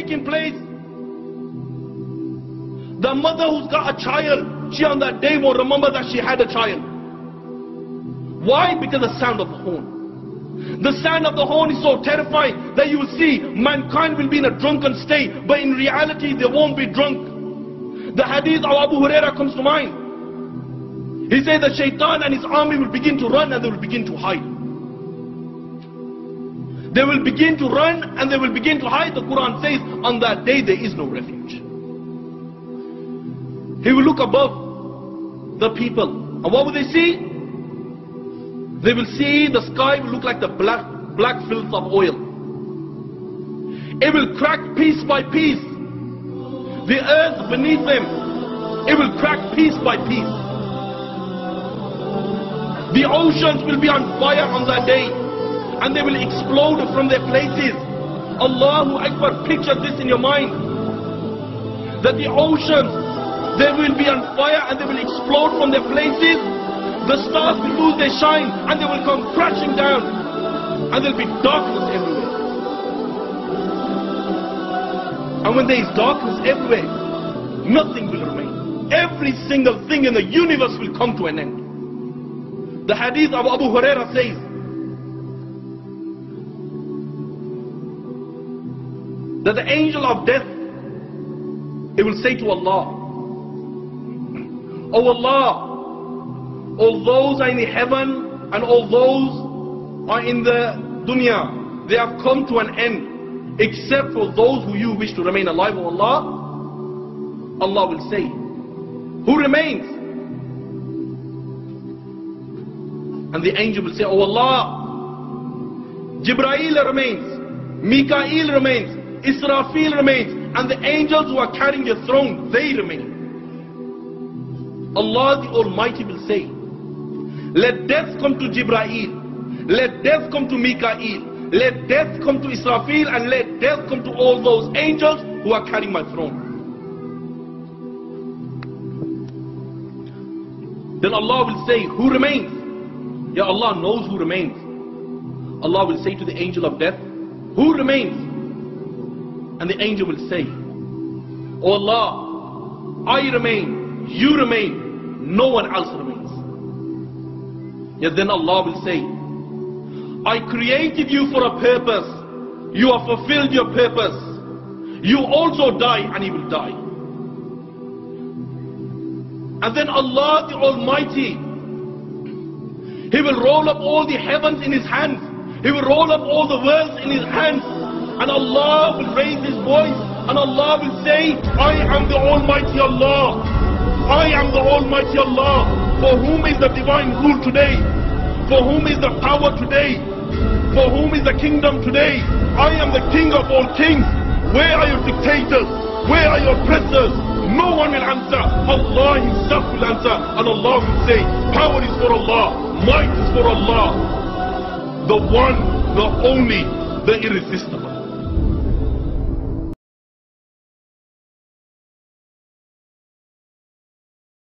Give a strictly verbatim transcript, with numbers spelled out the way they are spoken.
taking place? The mother who's got a child, she on that day won't remember that she had a child. Why? Because the sound of the horn. The sound of the horn is so terrifying that you will see mankind will be in a drunken state, but in reality they won't be drunk. The hadith of Abu Huraira comes to mind. He said that Shaitan and his army will begin to run and they will begin to hide. They will begin to run and they will begin to hide. The Quran says on that day there is no refuge. He will look above the people, and what will they see? They will see the sky will look like the black, black filth of oil. It will crack piece by piece. The earth beneath them, it will crack piece by piece. The oceans will be on fire on that day, and they will explode from their places. Allahu Akbar, picture this in your mind. That the oceans, they will be on fire and they will explode from their places. The stars will lose their shine and they will come crashing down. And there will be darkness everywhere. And when there is darkness everywhere, nothing will remain. Every single thing in the universe will come to an end. The hadith of Abu Huraira says, that the angel of death, it will say to Allah, Oh Allah, all those are in the heaven and all those are in the dunya, they have come to an end, except for those who you wish to remain alive, O Allah. Allah will say, who remains? And the angel will say, Oh Allah, Jibreel remains, Mikael remains, Israfil remains, and the angels who are carrying the throne, they remain. Allah the Almighty will say, let death come to Jibreel, let death come to Mikael, let death come to Israfil, and let death come to all those angels who are carrying my throne. Then Allah will say, who remains? Ya Allah knows who remains. Allah will say to the angel of death, who remains? And the angel will say, Oh Allah, I remain, you remain, no one else remains. Yet then Allah will say, I created you for a purpose, you have fulfilled your purpose, you also die and you will die. And then Allah the Almighty, He will roll up all the heavens in His hands, He will roll up all the worlds in His hands, and Allah will raise His voice and Allah will say, I am the Almighty Allah. I am the Almighty Allah. For whom is the divine rule today? For whom is the power today? For whom is the kingdom today? I am the King of all kings. Where are your dictators? Where are your oppressors? No one will answer. Allah Himself will answer. And Allah will say, power is for Allah. Might is for Allah. The one, the only, the irresistible.